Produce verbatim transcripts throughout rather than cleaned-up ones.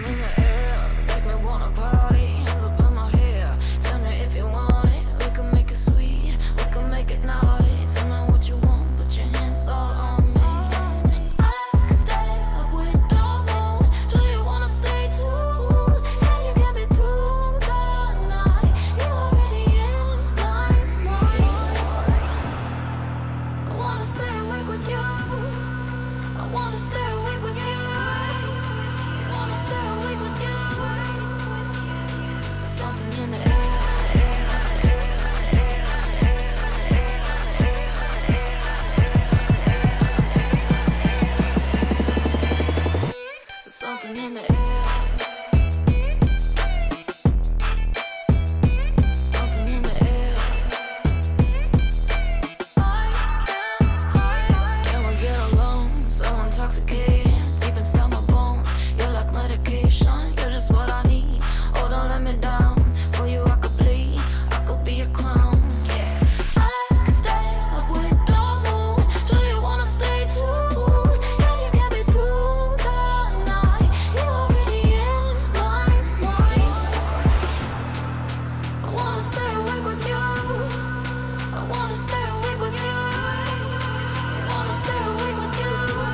in the air, make me wanna party. Hands up in my hair, tell me if you want it. We can make it sweet, we can make it naughty. Tell me what you want, put your hands all on me. I can stay up with the moon. Do you wanna stay too? Can you get me through the night? You already in my mind. I wanna stay awake with you. I wanna stay awake with you. I wanna stay awake with you. Something in the air. Something in the air. Something in the air. Can we get along? So intoxicating, deep inside my bones. You're like medication, you're just what I need. Oh, don't let me down. For you I could bleed, I could be a clown. Yeah, I could stay up with the moon. Do you wanna stay too? Can you get me through the night? You already in my mind. I wanna stay awake with you. I wanna stay awake with you. I wanna stay awake with you.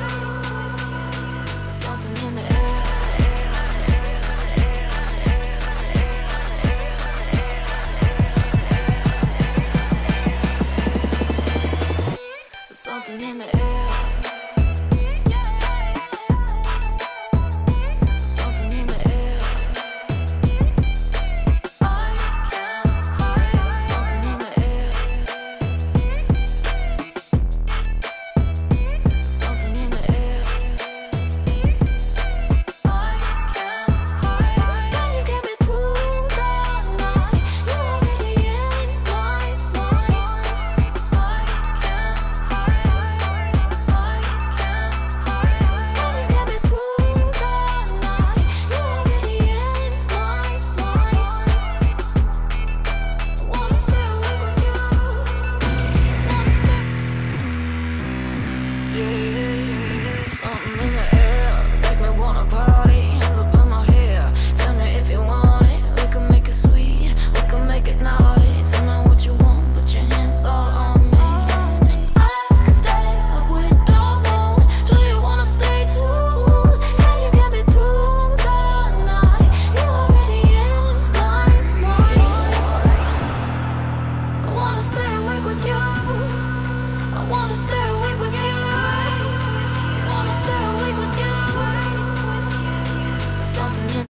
Something in the air. Something in the air.